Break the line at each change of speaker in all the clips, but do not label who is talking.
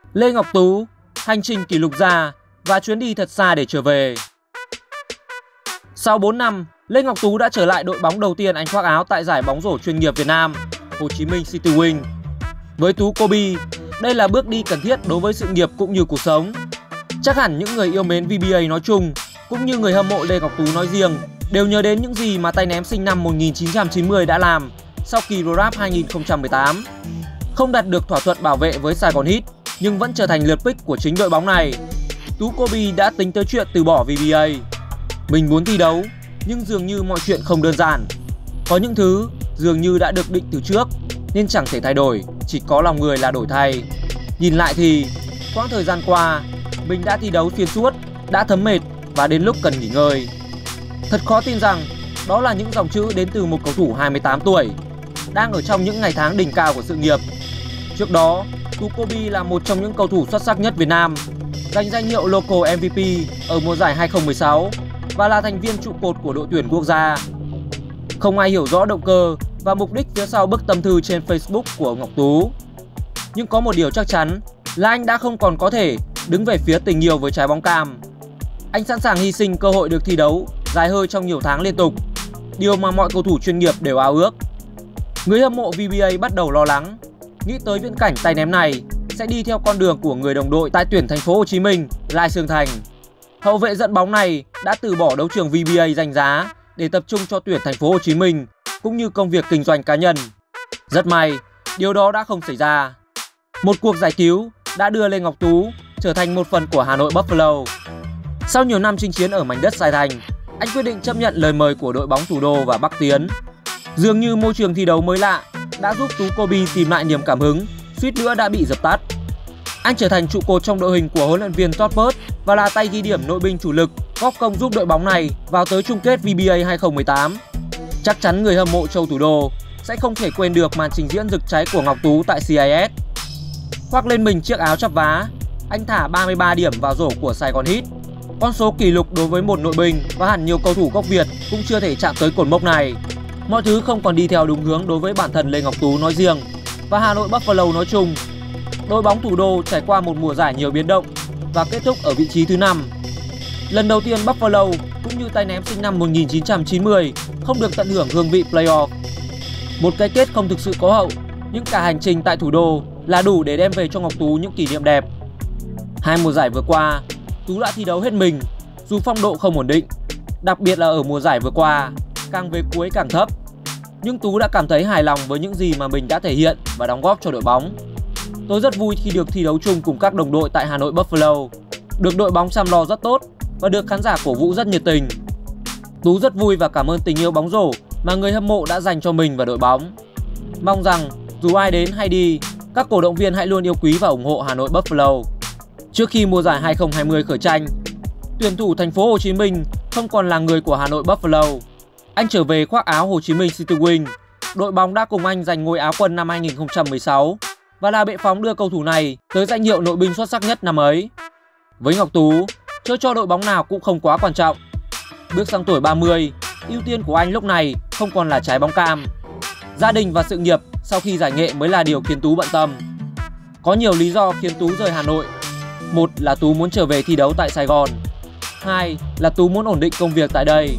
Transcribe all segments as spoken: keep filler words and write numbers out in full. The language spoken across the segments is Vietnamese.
Lê Ngọc Tú, hành trình kỷ lục gia và chuyến đi thật xa để trở về. Sau bốn năm, Lê Ngọc Tú đã trở lại đội bóng đầu tiên anh khoác áo tại giải bóng rổ chuyên nghiệp Việt Nam, Hồ Chí Minh City Wing. Với Tú Kobe, đây là bước đi cần thiết đối với sự nghiệp cũng như cuộc sống. Chắc hẳn những người yêu mến vê bê a nói chung, cũng như người hâm mộ Lê Ngọc Tú nói riêng, đều nhớ đến những gì mà tay ném sinh năm một nghìn chín trăm chín mươi đã làm sau kỳ World Cup hai nghìn không trăm mười tám. Không đạt được thỏa thuận bảo vệ với Sài Gòn Heat, nhưng vẫn trở thành lượt pick của chính đội bóng này. Tú Kobe đã tính tới chuyện từ bỏ vê bê a. Mình muốn thi đấu, nhưng dường như mọi chuyện không đơn giản. Có những thứ dường như đã được định từ trước, nên chẳng thể thay đổi, chỉ có lòng người là đổi thay. Nhìn lại thì, quãng thời gian qua, mình đã thi đấu xuyên suốt, đã thấm mệt và đến lúc cần nghỉ ngơi. Thật khó tin rằng đó là những dòng chữ đến từ một cầu thủ hai mươi tám tuổi, đang ở trong những ngày tháng đỉnh cao của sự nghiệp. Trước đó, Tú Kobe là một trong những cầu thủ xuất sắc nhất Việt Nam, giành danh hiệu Local em vê pê ở mùa giải hai không một sáu và là thành viên trụ cột của đội tuyển quốc gia. Không ai hiểu rõ động cơ và mục đích phía sau bức tâm thư trên Facebook của Ngọc Tú. Nhưng có một điều chắc chắn là anh đã không còn có thể đứng về phía tình yêu với trái bóng cam. Anh sẵn sàng hy sinh cơ hội được thi đấu dài hơi trong nhiều tháng liên tục, điều mà mọi cầu thủ chuyên nghiệp đều ao ước. Người hâm mộ vê bê a bắt đầu lo lắng, nghĩ tới viễn cảnh tay ném này sẽ đi theo con đường của người đồng đội tại tuyển thành phố Hồ Chí Minh, Lai Sương Thành. Hậu vệ dẫn bóng này đã từ bỏ đấu trường vê bê a danh giá để tập trung cho tuyển thành phố Hồ Chí Minh cũng như công việc kinh doanh cá nhân. Rất may, điều đó đã không xảy ra. Một cuộc giải cứu đã đưa Lê Ngọc Tú trở thành một phần của Hà Nội Buffalo. Sau nhiều năm chinh chiến ở mảnh đất Sài Thành, anh quyết định chấp nhận lời mời của đội bóng Thủ Đô và Bắc Tiến. Dường như môi trường thi đấu mới lạ đã giúp Tú Kobe tìm lại niềm cảm hứng, suýt nữa đã bị dập tắt. Anh trở thành trụ cột trong đội hình của huấn luyện viên Todd Burt và là tay ghi điểm nội binh chủ lực, góp công giúp đội bóng này vào tới chung kết vê bê a hai không một tám. Chắc chắn người hâm mộ châu Thủ Đô sẽ không thể quên được màn trình diễn rực cháy của Ngọc Tú tại xê i ét. Khoác lên mình chiếc áo chắp vá, anh thả ba mươi ba điểm vào rổ của Sài Gòn Heat. Con số kỷ lục đối với một nội binh và hẳn nhiều cầu thủ gốc Việt cũng chưa thể chạm tới cột mốc này. Mọi thứ không còn đi theo đúng hướng đối với bản thân Lê Ngọc Tú nói riêng và Hà Nội Buffalo nói chung. Đội bóng Thủ Đô trải qua một mùa giải nhiều biến động và kết thúc ở vị trí thứ năm. Lần đầu tiên Buffalo cũng như tay ném sinh năm một nghìn chín trăm chín mươi không được tận hưởng hương vị playoff. Một cái kết không thực sự có hậu, nhưng cả hành trình tại Thủ Đô là đủ để đem về cho Ngọc Tú những kỷ niệm đẹp. Hai mùa giải vừa qua, Tú đã thi đấu hết mình, dù phong độ không ổn định, đặc biệt là ở mùa giải vừa qua, càng về cuối càng thấp. Nhưng Tú đã cảm thấy hài lòng với những gì mà mình đã thể hiện và đóng góp cho đội bóng. Tôi rất vui khi được thi đấu chung cùng các đồng đội tại Hà Nội Buffalo, được đội bóng chăm lo rất tốt và được khán giả cổ vũ rất nhiệt tình. Tú rất vui và cảm ơn tình yêu bóng rổ mà người hâm mộ đã dành cho mình và đội bóng. Mong rằng dù ai đến hay đi, các cổ động viên hãy luôn yêu quý và ủng hộ Hà Nội Buffalo. Trước khi mùa giải hai không hai không khởi tranh, tuyển thủ thành phố Hồ Chí Minh không còn là người của Hà Nội Buffalo. Anh trở về khoác áo Hồ Chí Minh City Wing. Đội bóng đã cùng anh giành ngôi Áo quân năm hai nghìn không trăm mười sáu và là bệ phóng đưa cầu thủ này tới danh hiệu nội binh xuất sắc nhất năm ấy. Với Ngọc Tú, chơi cho đội bóng nào cũng không quá quan trọng. Bước sang tuổi ba mươi, ưu tiên của anh lúc này không còn là trái bóng cam. Gia đình và sự nghiệp sau khi giải nghệ mới là điều khiến Tú bận tâm. Có nhiều lý do khiến Tú rời Hà Nội. Một là Tú muốn trở về thi đấu tại Sài Gòn. Hai là Tú muốn ổn định công việc tại đây.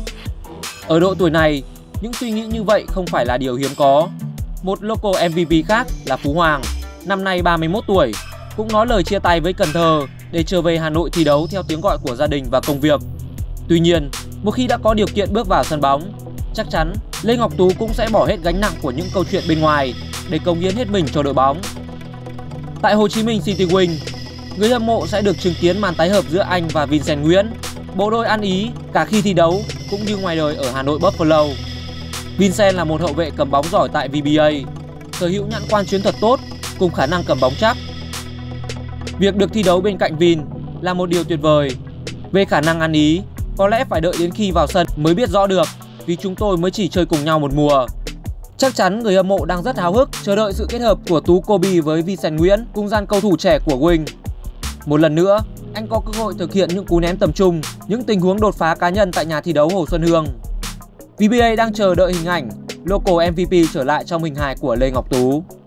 Ở độ tuổi này, những suy nghĩ như vậy không phải là điều hiếm có. Một local em vê pê khác là Phú Hoàng, năm nay ba mươi mốt tuổi, cũng nói lời chia tay với Cần Thơ để trở về Hà Nội thi đấu theo tiếng gọi của gia đình và công việc. Tuy nhiên, một khi đã có điều kiện bước vào sân bóng, chắc chắn Lê Ngọc Tú cũng sẽ bỏ hết gánh nặng của những câu chuyện bên ngoài để cống hiến hết mình cho đội bóng. Tại Hồ Chí Minh City Wing, người hâm mộ sẽ được chứng kiến màn tái hợp giữa anh và Vincent Nguyễn, bộ đôi ăn ý cả khi thi đấu cũng như ngoài đời ở Hà Nội Buffalo. Vincent là một hậu vệ cầm bóng giỏi tại vê bê a, sở hữu nhãn quan chiến thuật tốt cùng khả năng cầm bóng chắc. Việc được thi đấu bên cạnh Vin là một điều tuyệt vời. Về khả năng ăn ý, có lẽ phải đợi đến khi vào sân mới biết rõ được, vì chúng tôi mới chỉ chơi cùng nhau một mùa. Chắc chắn người hâm mộ đang rất háo hức chờ đợi sự kết hợp của Tú Kobe với Vincent Nguyễn cùng dàn cầu thủ trẻ của Wing. Một lần nữa, anh có cơ hội thực hiện những cú ném tầm trung, những tình huống đột phá cá nhân tại nhà thi đấu Hồ Xuân Hương. vê bê a đang chờ đợi hình ảnh local em vê pê trở lại trong hình hài của Lê Ngọc Tú.